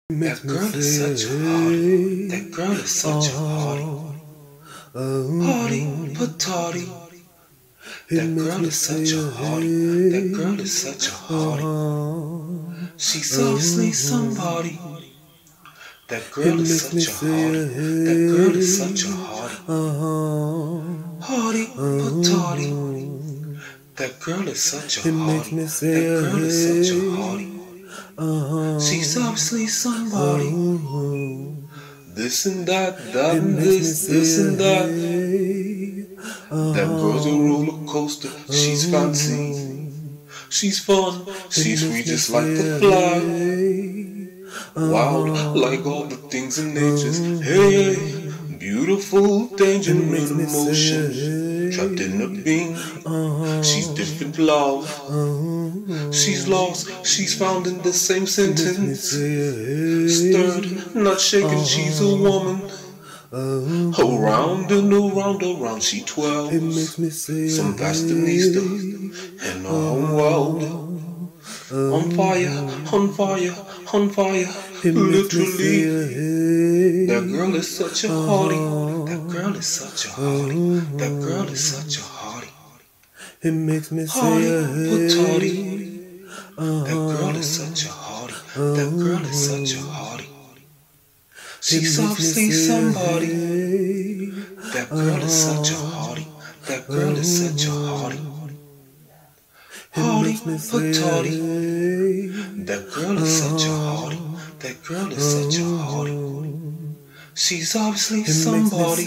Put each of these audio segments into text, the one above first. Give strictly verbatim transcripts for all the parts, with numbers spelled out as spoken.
That girl is such a hottie. That girl is such a hottie. Hottie, Pa-tottie. That girl is such a hottie. That girl is such a hottie. She's obviously somebody. That girl is such a hottie. That girl is such a hottie. Hottie, Pa-tottie. That girl is such a hottie. That girl is such a hottie. She's obviously somebody. This and that, that and this, this and that. That girl's a roller coaster. She's fancy. She's fun. She's free just like the fly. Wild like all the things in nature's. Hey, hey. Beautiful, danger and emotions. Trapped in a beam. She's different love. She's lost, she's found in the same sentence. Stirred, not shaken, she's a woman. Around and around, around she twirls. Some fashionista in her own world. On fire, on fire, on fire, literally. That girl is such a hottie. That girl is such a hottie. That girl is such a hottie. It makes me say, Hottie, Pa-tottie. That girl is such a hottie. That girl is such a hottie. She's obviously somebody. That girl is such a hottie. That girl is such a hottie. Hottie, Pa-tottie. That girl is such a hottie. That girl is such a hottie. She's obviously somebody.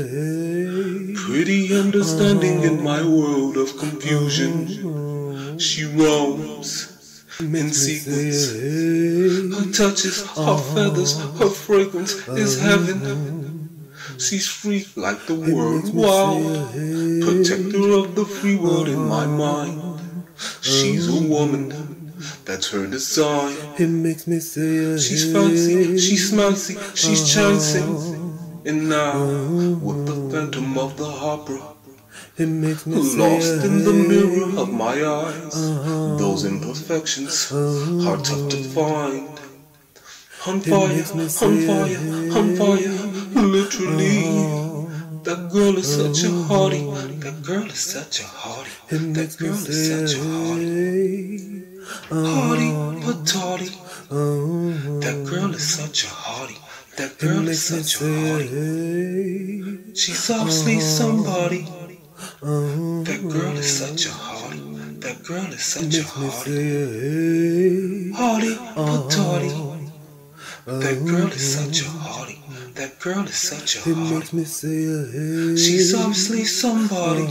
Pretty understanding in my world of confusion. She roams in sequence. Her touches, her feathers, her fragrance is heaven. She's free like the world wild. Protector of the free world in my mind. She's a woman, that's her design. It makes me say, she's fancy, she's smancy, she's chancing. And now, with the phantom of the opera, it makes me lost in the mirror of my eyes. Those imperfections are tough to find. On fire, on fire, on fire, literally. That girl is such a hottie. That girl is such a hottie. That girl is such a hottie. Hottie, Pa-tottie. That girl is such a hottie. That girl is such a hottie. She's obviously somebody. That girl is such a hottie. That girl is such a hottie. Hottie, Pa-tottie. That girl is such a hottie. That girl is such a hottie. She's obviously somebody.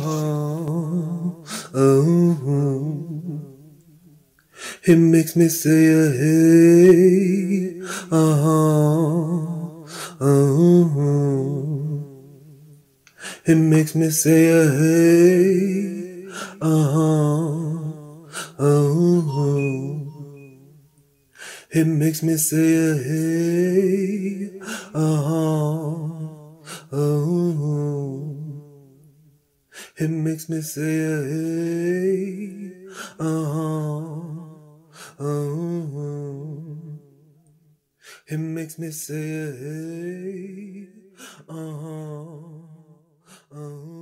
It makes me say, hey, uh-huh, uh-huh. It makes me say, hey, uh-huh, uh-huh. It makes me say, hey, uh-huh, uh-huh. It makes me say, hey, uh-huh. Uh-huh. It makes me say, hey, uh-huh, uh-huh.